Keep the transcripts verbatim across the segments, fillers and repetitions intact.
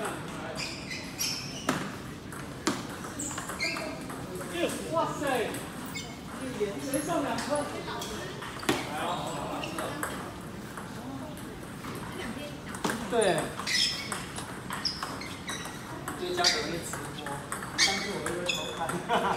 哇塞！连上两颗。对。最佳可以直播，但是我又会偷看。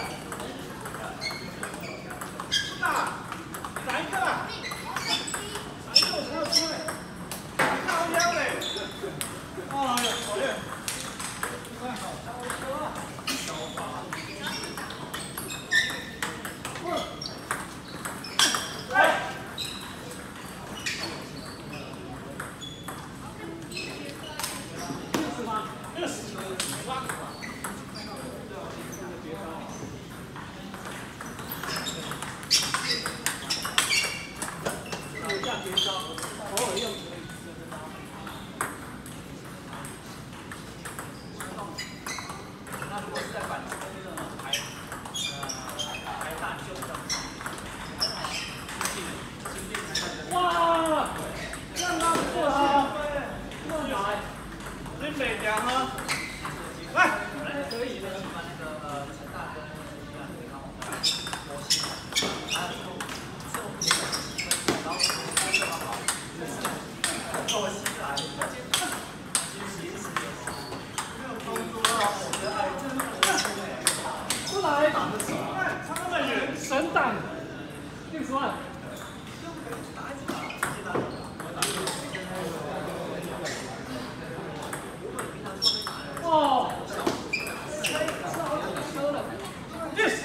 大，来一个啦！来一个，我才要出来。靠腰嘞！哎呀，讨厌！快好，超车！小法。 神挡，六十万。哦。yes。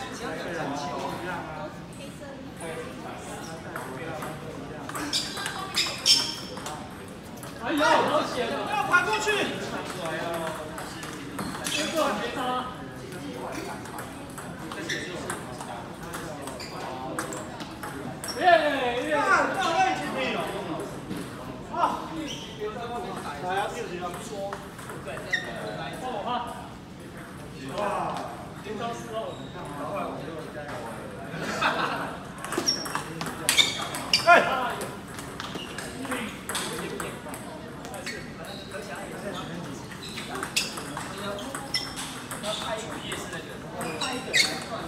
哎呦，好险啊！不要爬过去。别过，别杀。 耶！看，到位前面有。啊！来啊，自己要说。对，哦哈。哇！连招四后，赶快我就加油。哎！要拍一个夜市那个，拍一个来算。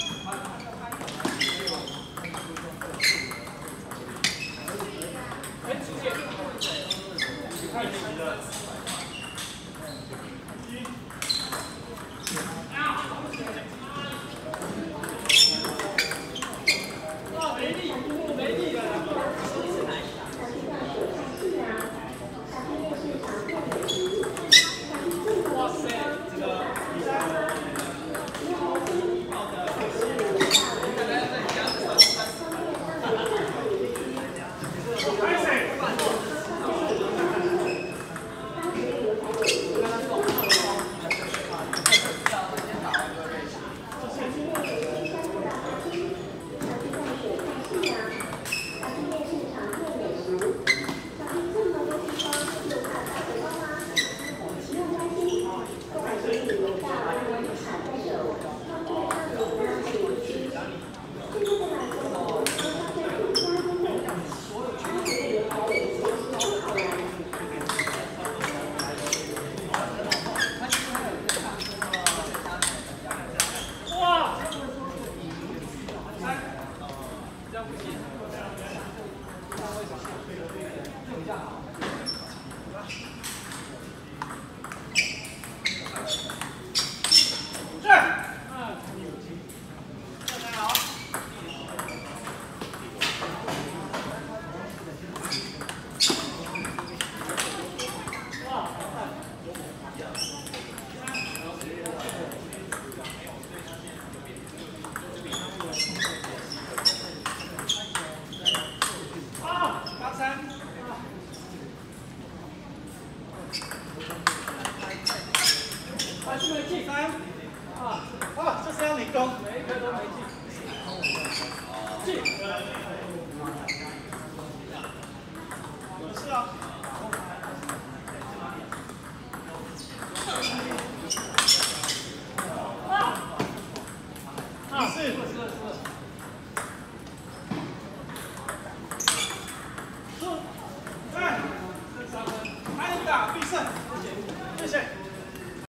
太急了。啊！没力，没力了。哇塞，这个比赛。 三，啊，啊，这是要你攻，每一颗都没进。